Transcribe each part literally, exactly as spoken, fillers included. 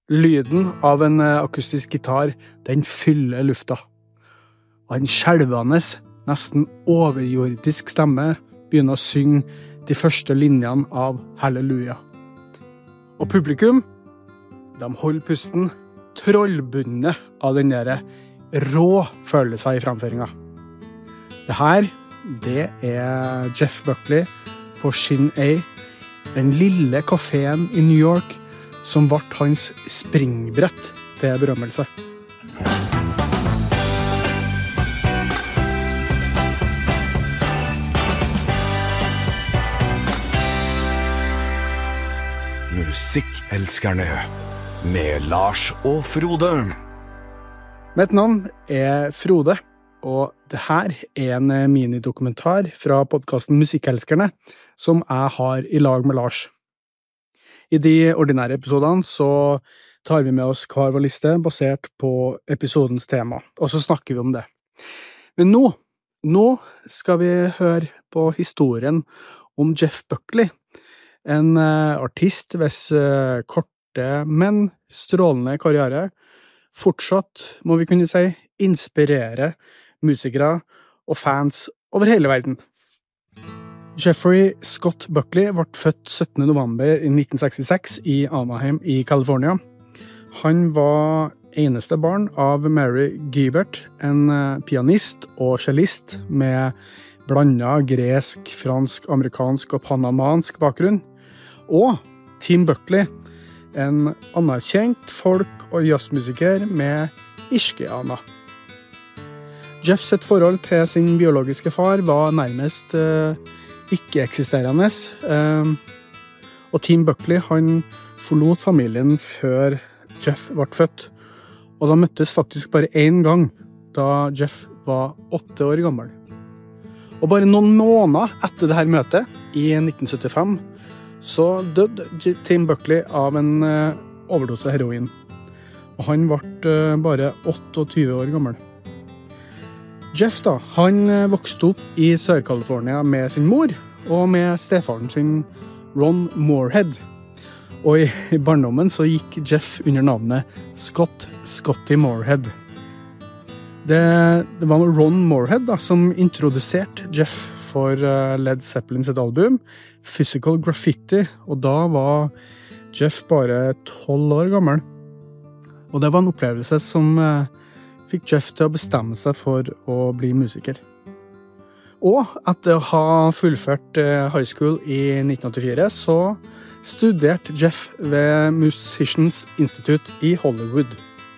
Lyden av en akustisk gitar, den fyller lufta. Og en skjelvende, nesten overjordisk stemme begynner å synge de første linjene av Halleluja. Og publikum, de holder pusten trollbundet av den der rå følelsen i framføringen. Det her, det er Jeff Buckley på Shin A, den lille kaféen i New York som ble hans springbrett til berømmelse. Musikkelskerne med Lars og Frode. Mitt navn er Frode, og det her er en minidokumentar fra podcasten Musikkelskerne som jeg har i lag med Lars. I de ordinære episodene så tar vi med oss hver vår liste basert på episodens tema, og så snakker vi om det. Men nå, nå skal vi høre på historien om Jeff Buckley, en uh, artist hvis uh, korte, men strålende karriere fortsatt, må vi kunne si, inspirerer musikere og fans over hele verden. Jeffrey Scott Buckley ble født syttende november nitten sekstiseks i Anaheim i California. Han var eneste barn av Mary Giebert, en uh, pianist og cellist med blandet gresk, fransk, amerikansk og panamansk bakgrunn. Og Tim Buckley, en anerkjent folk- og jazzmusiker med irske-aner. Jeff sitt forhold til sin biologiske far var nærmest uh, ikke-eksisterende, uh, og Tim Buckley han forlot familien før Jeff ble født, og da møttes faktisk bare én gang, da Jeff var åtte år gammel. Og bare noen måneder etter dette møtet, i nitten syttifem, så døde Tim Buckley av en uh, overdose heroin. Og han ble uh, bare tjueåtte år gammel. Jeff da, han uh, vokste opp i Sør-California med sin mor, og med stefaren sin Ron Moorhead. Og i, i barndommen så gikk Jeff under navnet Scott Scotty Moorhead. Det, det var Ron Moorhead da, som introduserte Jeff for Led Zeppelin sitt album Physical Graffiti, og da var Jeff bare tolv år gammel. Og det var en opplevelse som eh, fikk Jeff til å bestemme seg for å bli musiker. Og etter å ha fullført eh, high school i nitten åttifire, så studerte Jeff ved Musicians Institute i Hollywood.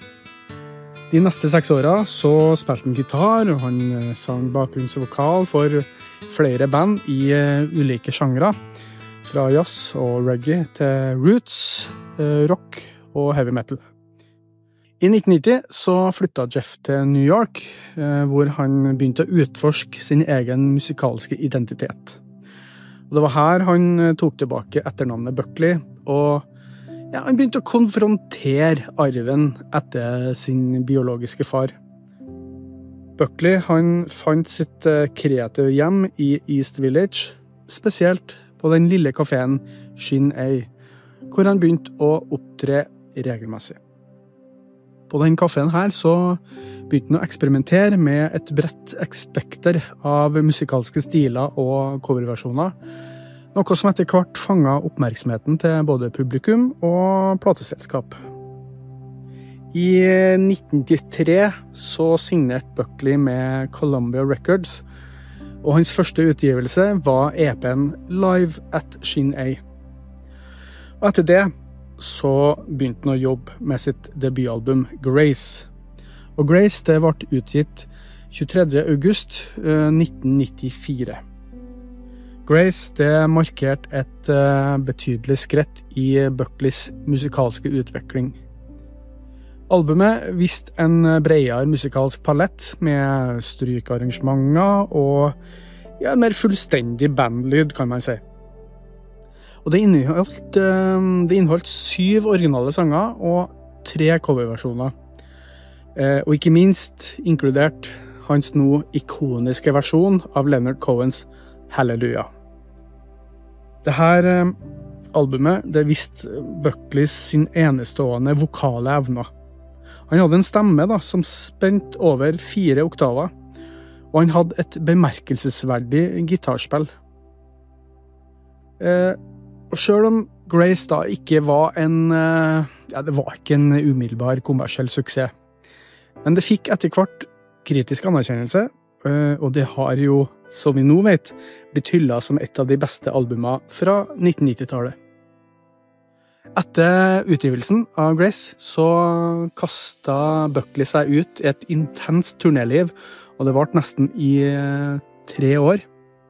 De neste seks årene så spilte han gitar, og han eh, sang bakgrunnsvokal for flere band i uh, ulike sjangre, fra jazz og reggae til roots, uh, rock og heavy metal. I nitten nitti så flyttet Jeff til New York, uh, hvor han begynte å utforske sin egen musikalske identitet. Og det var her han uh, tok tilbake etternavnet Buckley, og ja, han begynte å konfrontere arven etter sin biologiske far. Buckley han fant sitt kreative hjem i East Village, spesielt på den lille kaféen Shin A, hvor han begynte å opptre regelmessig. På den kaféen her så begynte han å eksperimentere med et bredt spekter av musikalske stiler og coverversjoner, noe som etter hvert fanget oppmerksomheten til både publikum og plateselskap. I nitten nittitre så signerte Buckley med Columbia Records, og hans første utgivelse var E P-en Live at Shin A. Og etter det så begynte han å jobbe med sitt debutalbum Grace. Og Grace det ble utgitt tjuetredje august nitten nittifire. Grace det markerte et betydelig skritt i Buckleys musikalske utvikling. Albumet viste en bredere musikalsk palett med strykarrangementer og ja, en mer fullstendig bandlyd, kan man si. Og det inneholdt, det inneholdt syv originale sanger og tre coverversjoner. Og ikke minst inkludert hans nå ikoniske versjon av Leonard Cohens Halleluja. Det her albumet, det viste Buckley sin enestående vokale evner. Han hadde en stemme da, som spent over fire oktaver, og han hadde et bemerkelsesverdig gitarspill. Eh, og selv om Grace da ikke var en, eh, ja, det var ikke en umiddelbar kommersiell suksess, men det fikk etter hvert kritisk anerkjennelse, eh, og det har jo, som vi nå vet, blitt hyllet som et av de beste albumene fra nittennitti-tallet. Etter utgivelsen av Grace så kastet Buckley seg ut i et intenst turnéliv, og det varte nesten i eh, tre år.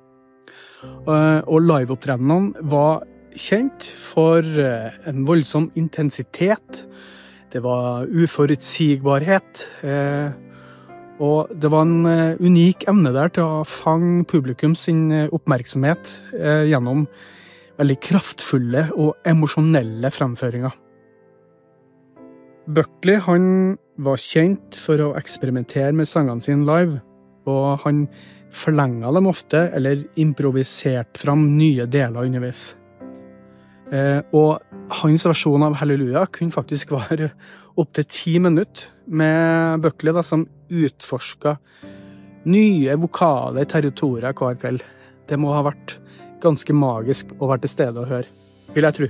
Og, og liveopptredenene var kjent for eh, en voldsom intensitet, det var uforutsigbarhet, eh, og det var en eh, unik evne der til å fange publikum sin oppmerksomhet eh, gjennom veldig kraftfulle og emosjonelle fremføringer. Buckley, han var kjent for å eksperimentere med sangene sine live, og han forlenget dem ofte, eller improviserte fram nye deler underveis. Eh, og hans versjon av Halleluja kunne faktisk være opp til ti minutter med Buckley da, som utforsket nye vokale territorier hver kveld. Det må ha vært ganske magisk å være til stede og høre, vil jeg tro.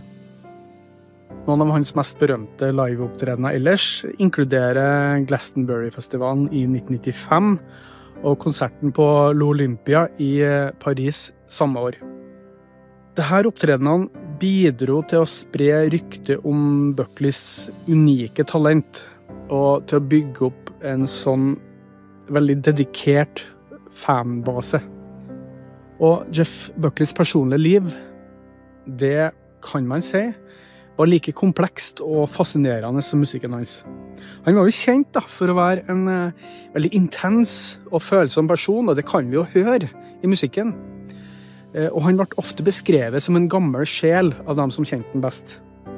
Noen av hans mest berømte liveopptredener ellers inkluderer Glastonbury-festivalen i nitten nittifem og konserten på l'Olympia i Paris samme år. Dette opptredenene bidro til å spre rykte om Buckleys unike talent, og til å bygge opp en sånn veldig dedikert fanbase. Og Jeff Buckleys personlige liv, det kan man si, var like komplekst og fascinerende som musikken hans. Han var jo kjent da, for å være en uh, veldig intens og følsom person, og det kan vi jo høre i musikken. Uh, og han ble ofte beskrevet som en gammel sjel av dem som kjente den best.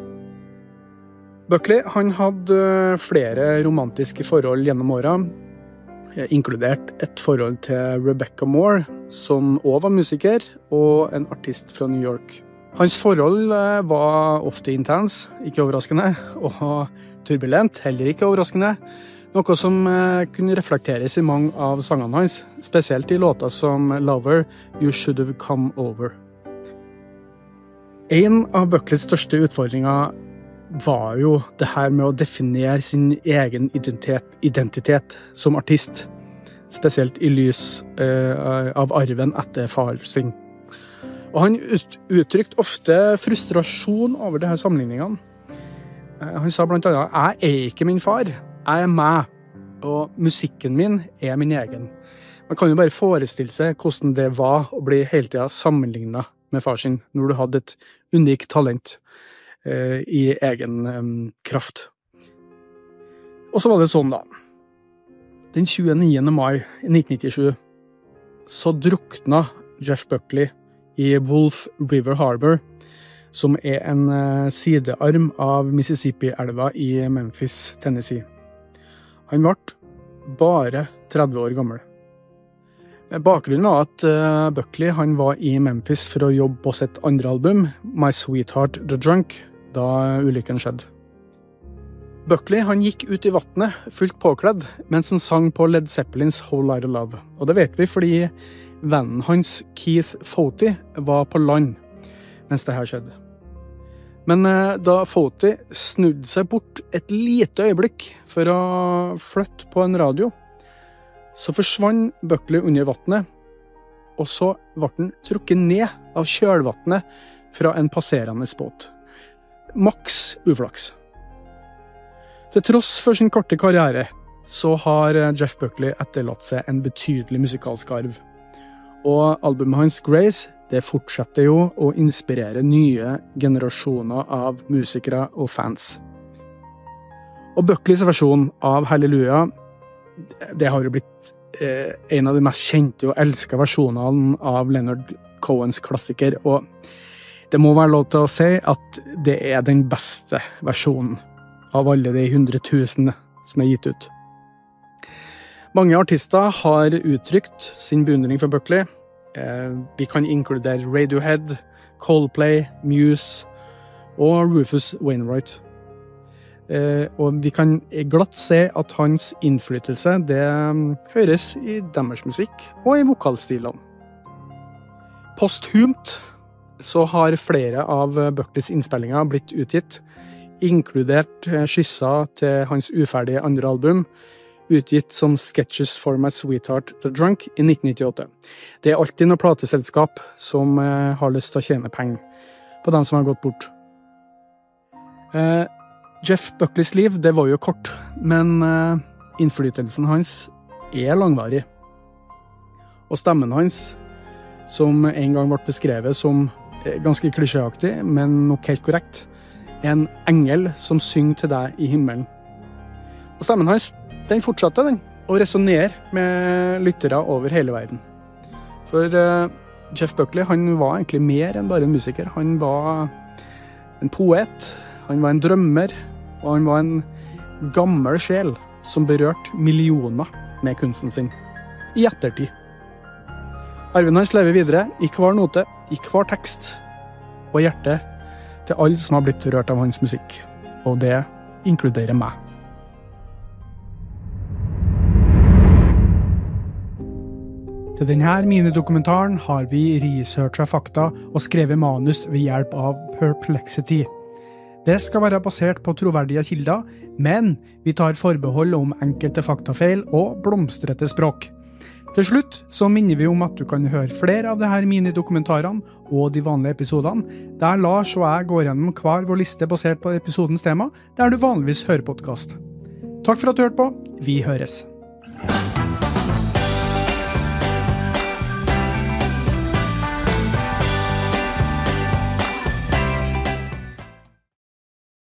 Buckley, han hadde uh, flere romantiske forhold gjennom årene, inkludert et forhold til Rebecca Moore, som også var musiker, og en artist fra New York. Hans forhold var ofte intens, ikke overraskende, og turbulent, heller ikke overraskende, noe som kunne reflekteres i mange av sangene hans, spesielt i låter som Lover, You Should Have Come Over. En av Buckleys største utfordringer var jo det her med å definere sin egen identitet, identitet som artist, spesielt i lys eh, av arven etter far sin. Og han ut, uttrykte ofte frustrasjon over de her sammenligningene. Eh, han sa blant annet, jeg er ikke min far, jeg er meg, og musikken min er min egen. Man kan jo bare forestille seg hvordan det var å bli hele tiden sammenlignet med far sin, når du hadde et unikt talent i egen um, kraft. Og så var det sånn da. Den tjueniende mai nitten nittisju så drukna Jeff Buckley i Wolf River Harbor, som er en uh, sidearm av Mississippi-elva i Memphis, Tennessee. Han ble bare tretti år gammel. Bakgrunnen var at uh, Buckley han var i Memphis for å jobbe på sitt andre album, My Sweetheart the Drunk, da ulykken skjedde. Buckley han gikk ut i vattnet, fullt påkledd, mens han sang på Led Zeppelins Whole Lotta Love. Og det vet vi fordi vennen hans, Keith Foti, var på land mens det her skjedde. Men eh, da Foti snudde seg bort et lite øyeblikk for å flytte på en radio, så forsvant Buckley under vattnet, og så ble han trukket ned av kjølvattnet fra en passerende båt. Maks uflaks. Til tross for sin korte karriere, så har Jeff Buckley etterlatt seg en betydelig musikalsk arv. Og albumet hans Grace, det fortsetter jo å inspirere nye generasjoner av musikere og fans. Og Buckleys versjon av Halleluja, det har jo blitt eh, en av de mest kjente og elskede versjonene av Leonard Cohens klassiker, og det må være lov til å si at det er den beste versjonen av alle de hundre tusen som er gitt ut. Mange artister har uttrykt sin beundring for Buckley. Eh, vi kan inkludere Radiohead, Coldplay, Muse og Rufus Wainwright. Eh, og vi kan glatt se at hans innflytelse det høres i deres musikk og i vokalstilene. Posthumt så har flere av Buckleys innspillinger blitt utgitt, inkludert skisser til hans uferdige andre album, utgitt som Sketches for My Sweetheart The Drunk i nitten nittiåtte. Det er alltid noen plateselskap som eh, har lyst til å tjene penger på dem som har gått bort. Eh, Jeff Buckleys liv, det var jo kort, men eh, innflytelsen hans er langvarig. Og stemmen hans, som en gang ble beskrevet som eh, ganske klisjéaktig, men nok helt korrekt, er en engel som synger til deg i himmelen. Og stemmen hans, den fortsatte den, og resonerer med lyttere over hele verden. For uh, Jeff Buckley, han var egentlig mer enn bare en musiker. Han var en poet, han var en drømmer, og han var en gammel sjel som berørte millioner med kunsten sin, i ettertid. Arven hans lever videre i hver note, i hver tekst, og hjerte til alle som har blitt rørt av hans musikk. Og det inkluderer meg. Til denne minidokumentaren har vi researchet fakta og skrevet manus ved hjelp av Perplexity. Det skal være basert på troverdige kilder, men vi tar forbehold om enkelte faktafeil og blomstrete språk. Til slutt så minner vi om at du kan høre flere av disse minidokumentarene og de vanlige episodene, der Lars og jeg går gjennom hver vår liste basert på episodens tema, der du vanligvis hører podcast. Takk for at du hørte på. Vi høres.